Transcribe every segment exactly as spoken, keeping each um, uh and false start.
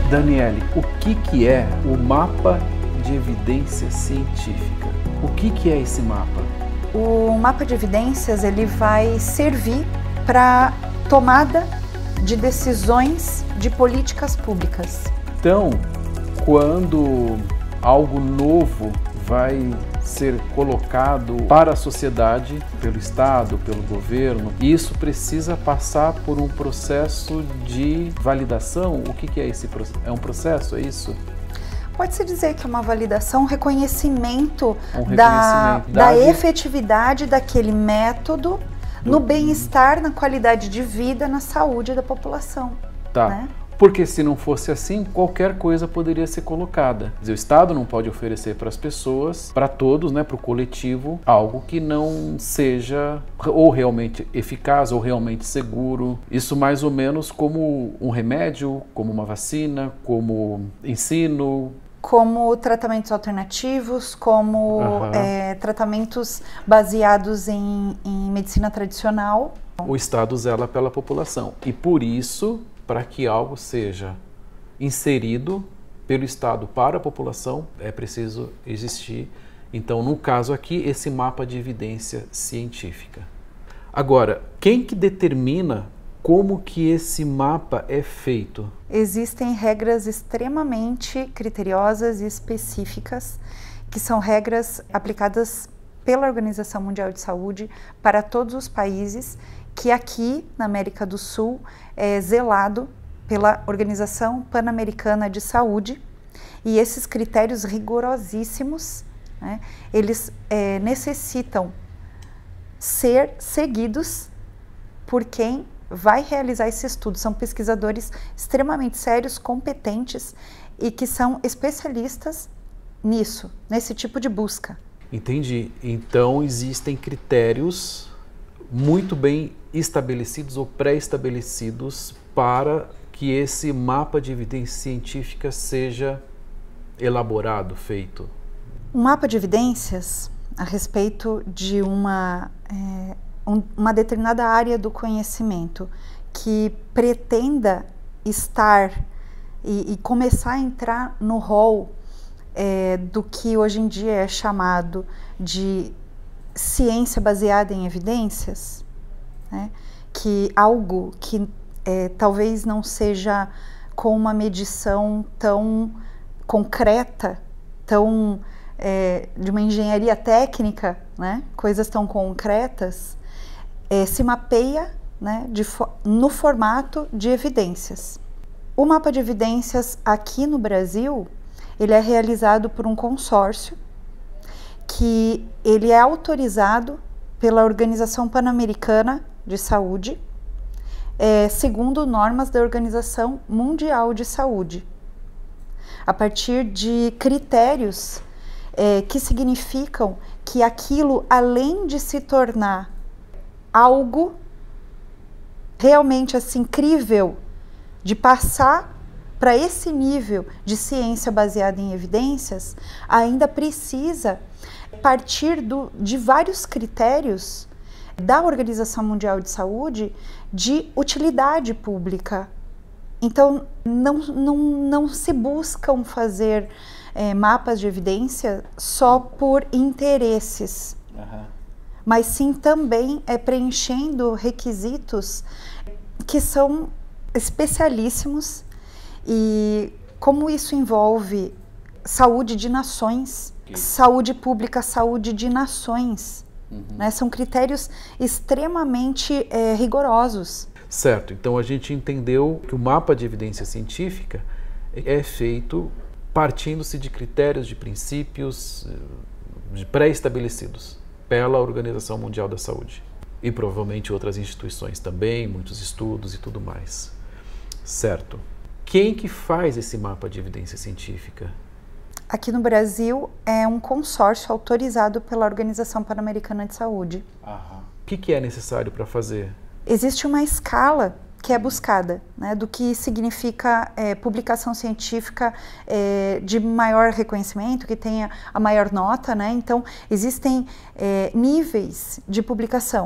Daniele, o que, que é o mapa de evidência científica? O que, que é esse mapa? O mapa de evidências ele vai servir para tomada de decisões de políticas públicas. Então, quando algo novo vai ser colocado para a sociedade, pelo Estado, pelo governo, isso precisa passar por um processo de validação? O que, que é esse processo? É um processo, é isso? Pode-se dizer que é uma validação, um reconhecimento, um reconhecimento da, da, da efetividade daquele método do... no bem-estar, na qualidade de vida, na saúde da população. Tá. Né? Porque se não fosse assim, qualquer coisa poderia ser colocada. Quer dizer, o Estado não pode oferecer para as pessoas, para todos, né, para o coletivo, algo que não seja ou realmente eficaz ou realmente seguro. Isso mais ou menos como um remédio, como uma vacina, como ensino. Como tratamentos alternativos, como uhum. é, tratamentos baseados em, em medicina tradicional. O Estado zela pela população e por isso, para que algo seja inserido pelo Estado para a população, é preciso existir, então, no caso aqui, esse mapa de evidência científica. Agora, quem que determina como que esse mapa é feito? Existem regras extremamente criteriosas e específicas, que são regras aplicadas pela Organização Mundial de Saúde para todos os países, que aqui na América do Sul é zelado pela Organização Pan-Americana de Saúde, e esses critérios rigorosíssimos, né, eles é, necessitam ser seguidos por quem vai realizar esse estudo. São pesquisadores extremamente sérios, competentes e que são especialistas nisso, nesse tipo de busca. Entendi. Então existem critérios muito bem estabelecidos ou pré-estabelecidos para que esse mapa de evidência científica seja elaborado, feito. Um mapa de evidências a respeito de uma, é, um, uma determinada área do conhecimento que pretenda estar e, e começar a entrar no rol é, do que hoje em dia é chamado de ciência baseada em evidências, né? Que algo que é, talvez não seja com uma medição tão concreta, tão é, de uma engenharia técnica, né? Coisas tão concretas, é, se mapeia, né, de, no formato de evidências. O mapa de evidências aqui no Brasil, ele é realizado por um consórcio que ele é autorizado pela Organização Pan-Americana de Saúde, é, segundo normas da Organização Mundial de Saúde, a partir de critérios é, que significam que aquilo, além de se tornar algo realmente assim incrível, de passar para esse nível de ciência baseada em evidências, ainda precisa partir do, de vários critérios da Organização Mundial de Saúde de utilidade pública. Então, não, não, não se buscam fazer é, mapas de evidência só por interesses, uhum. mas sim também é, preenchendo requisitos que são especialíssimos, e como isso envolve saúde de nações, saúde pública, saúde de nações, uhum. né? São critérios extremamente é, rigorosos. Certo, então a gente entendeu que o mapa de evidência científica é feito partindo-se de critérios, de princípios pré-estabelecidos pela Organização Mundial da Saúde e provavelmente outras instituições também, muitos estudos e tudo mais. Certo. Quem que faz esse mapa de evidência científica? Aqui no Brasil é um consórcio autorizado pela Organização Pan-Americana de Saúde. Aham. O que, que é necessário para fazer? Existe uma escala que é buscada, né, do que significa é, publicação científica é, de maior reconhecimento, que tenha a maior nota, né? Então existem é, níveis de publicação,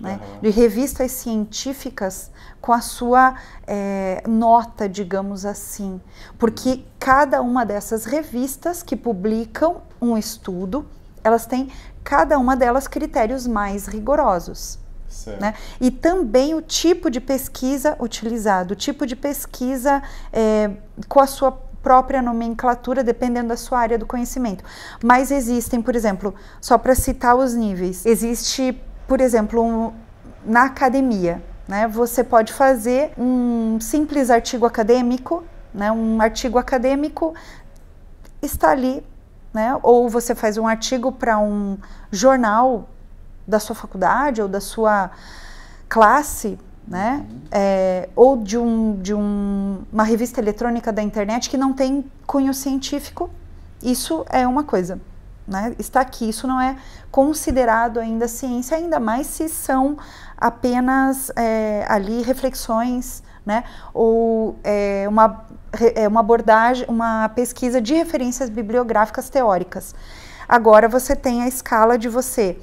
né, uhum. de revistas científicas com a sua é, nota, digamos assim, porque cada uma dessas revistas que publicam um estudo, elas têm, cada uma delas, critérios mais rigorosos. Né? E também o tipo de pesquisa utilizado, o tipo de pesquisa é, com a sua própria nomenclatura, dependendo da sua área do conhecimento. Mas existem, por exemplo, só para citar os níveis, existe, por exemplo, um, na academia, né, você pode fazer um simples artigo acadêmico, né, um artigo acadêmico está ali, né, ou você faz um artigo para um jornal da sua faculdade ou da sua classe, né? Uhum. É, ou de, um, de um, uma revista eletrônica da internet que não tem cunho científico, isso é uma coisa, né? Está aqui, isso não é considerado ainda ciência, ainda mais se são apenas é, ali reflexões, né? Ou é, uma, é, uma abordagem, uma pesquisa de referências bibliográficas teóricas. Agora você tem a escala de você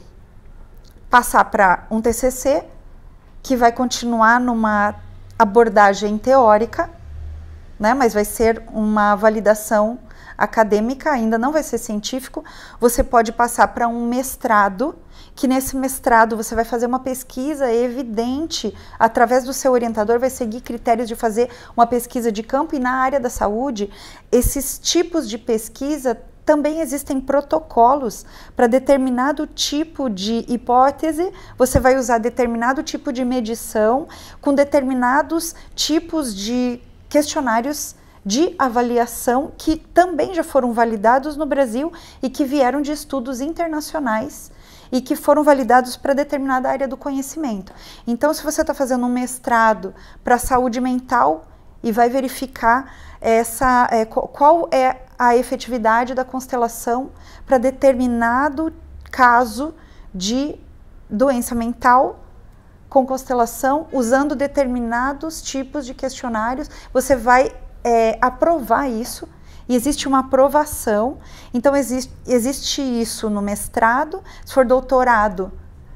passar para um T C C, que vai continuar numa abordagem teórica, né, mas vai ser uma validação acadêmica, ainda não vai ser científico. Você pode passar para um mestrado, que nesse mestrado você vai fazer uma pesquisa evidente, através do seu orientador, vai seguir critérios de fazer uma pesquisa de campo, e na área da saúde, esses tipos de pesquisa também existem protocolos para determinado tipo de hipótese, você vai usar determinado tipo de medição, com determinados tipos de questionários de avaliação que também já foram validados no Brasil e que vieram de estudos internacionais e que foram validados para determinada área do conhecimento. Então, se você está fazendo um mestrado para saúde mental e vai verificar essa, é, qual é a efetividade da constelação para determinado caso de doença mental com constelação, usando determinados tipos de questionários, você vai é, aprovar isso, e existe uma aprovação. Então existe, existe isso no mestrado. Se for doutorado,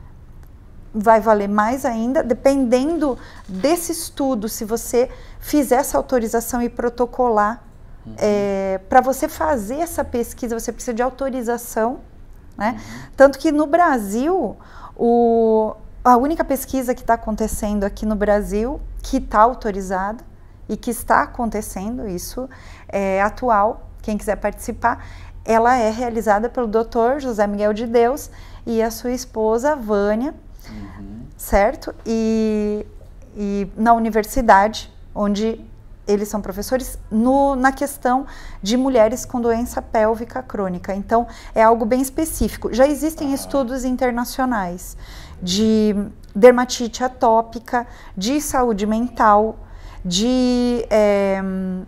vai valer mais ainda, dependendo desse estudo. Se você fizer essa autorização e protocolar, uhum. é, para você fazer essa pesquisa, você precisa de autorização, né? Uhum. Tanto que no Brasil, o, a única pesquisa que está acontecendo aqui no Brasil, que está autorizada e que está acontecendo, isso é atual, quem quiser participar, ela é realizada pelo doutor José Miguel de Deus e a sua esposa, Vânia, uhum. certo? E, e na universidade, onde eles são professores, no, na questão de mulheres com doença pélvica crônica. Então, é algo bem específico. Já existem ah. estudos internacionais de dermatite atópica, de saúde mental, de é,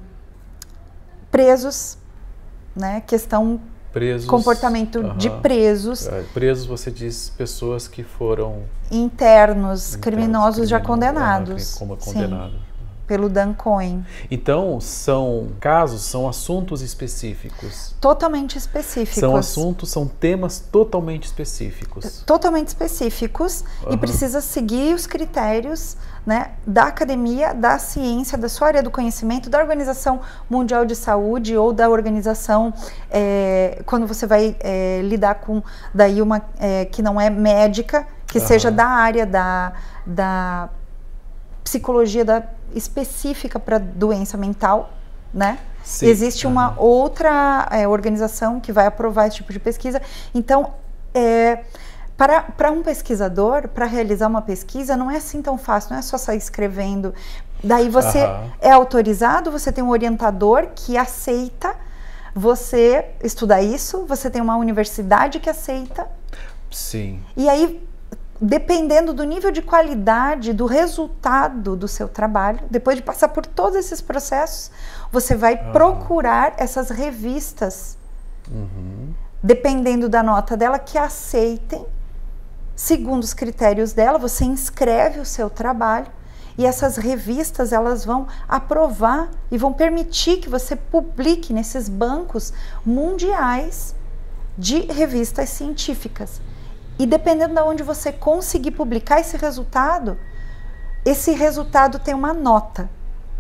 presos, né, questão presos, comportamento uh-huh. de presos. É, presos, você diz pessoas que foram internos, internos criminosos já condenados. Como condenados. Pelo Dan Cohen. Então, são casos, são assuntos específicos. Totalmente específicos. São assuntos, são temas totalmente específicos. Totalmente específicos, uhum. e precisa seguir os critérios, né, da academia, da ciência, da sua área do conhecimento, da Organização Mundial de Saúde ou da organização, é, quando você vai é, lidar com daí uma é, que não é médica, que uhum. seja da área da, da psicologia da específica para doença mental, né? Sim. Existe uhum. uma outra é, organização que vai aprovar esse tipo de pesquisa. Então, é, para, para um pesquisador, para realizar uma pesquisa, não é assim tão fácil, não é só sair escrevendo. Daí você uhum. é autorizado, você tem um orientador que aceita você estudar isso, você tem uma universidade que aceita. Sim. E aí, dependendo do nível de qualidade, do resultado do seu trabalho, depois de passar por todos esses processos, você vai uhum. procurar essas revistas, uhum. dependendo da nota dela, que aceitem, segundo os critérios dela, você inscreve o seu trabalho, e essas revistas, elas vão aprovar e vão permitir que você publique nesses bancos mundiais de revistas científicas. E dependendo de onde você conseguir publicar esse resultado, esse resultado tem uma nota.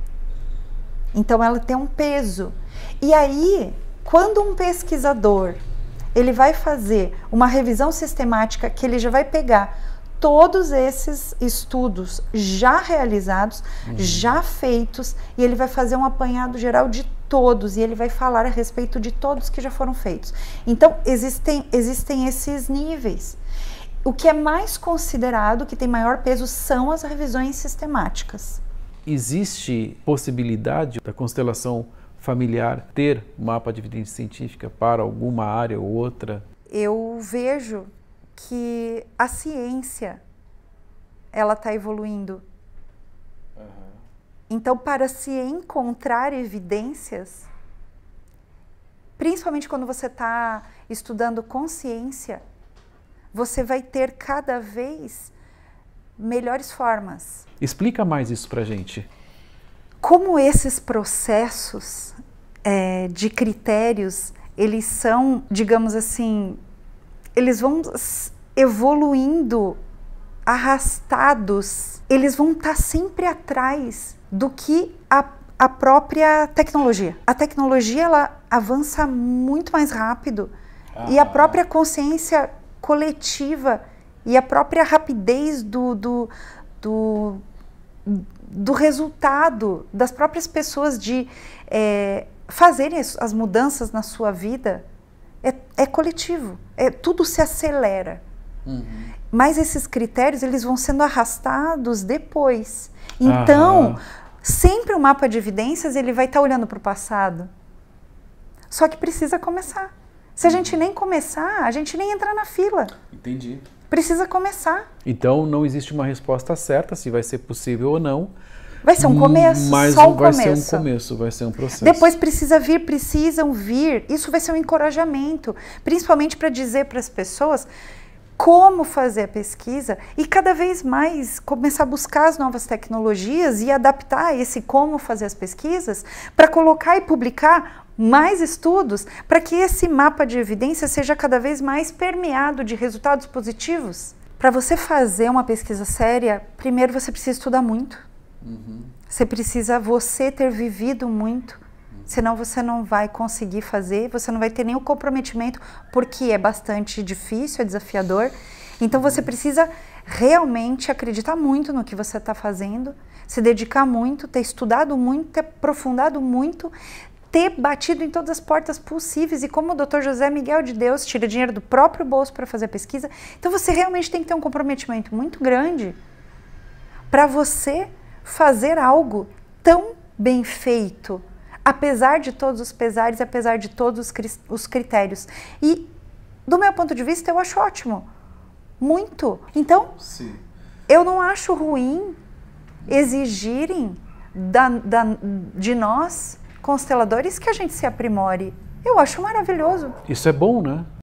Então ela tem um peso. E aí, quando um pesquisador ele vai fazer uma revisão sistemática, que ele já vai pegar todos esses estudos já realizados, uhum. já feitos, e ele vai fazer um apanhado geral de todos, e ele vai falar a respeito de todos que já foram feitos. Então, existem, existem esses níveis. O que é mais considerado, que tem maior peso, são as revisões sistemáticas. Existe possibilidade da constelação familiar ter mapa de evidência científica para alguma área ou outra? Eu vejo que a ciência, ela está evoluindo. Uhum. Então, para se encontrar evidências, principalmente quando você está estudando consciência, você vai ter cada vez melhores formas. Explica mais isso pra gente. Como esses processos é, de critérios, eles são, digamos assim, eles vão evoluindo, arrastados, eles vão estar sempre atrás do que a, a própria tecnologia. A tecnologia, ela avança muito mais rápido, ah. e a própria consciência coletiva e a própria rapidez do, do, do, do resultado das próprias pessoas de é, fazerem as mudanças na sua vida é, é coletivo, é, tudo se acelera. Uhum. Mas esses critérios, eles vão sendo arrastados depois. Então, uhum. sempre o mapa de evidências, ele vai estar olhando para o passado. Só que precisa começar. Se a gente nem começar, a gente nem entra na fila. Entendi. Precisa começar. Então, não existe uma resposta certa, se vai ser possível ou não. Vai ser um começo, mas só um vai começo. Vai ser um começo, vai ser um processo. Depois precisa vir, precisam vir. Isso vai ser um encorajamento, principalmente para dizer para as pessoas como fazer a pesquisa e cada vez mais começar a buscar as novas tecnologias e adaptar esse como fazer as pesquisas para colocar e publicar mais estudos para que esse mapa de evidência seja cada vez mais permeado de resultados positivos. Para você fazer uma pesquisa séria, primeiro você precisa estudar muito. Uhum. Você precisa você ter vivido muito, uhum. senão você não vai conseguir fazer, você não vai ter nenhum comprometimento, porque é bastante difícil, é desafiador. Então você precisa realmente acreditar muito no que você está fazendo, se dedicar muito, ter estudado muito, ter aprofundado muito, ter batido em todas as portas possíveis, e como o doutor José Miguel de Deus tira dinheiro do próprio bolso para fazer a pesquisa, então você realmente tem que ter um comprometimento muito grande para você fazer algo tão bem feito, apesar de todos os pesares, apesar de todos os critérios. E, do meu ponto de vista, eu acho ótimo. Muito. Então, Sim. eu não acho ruim exigirem da, da, de nós, consteladores, que a gente se aprimore. Eu acho maravilhoso. Isso é bom, né?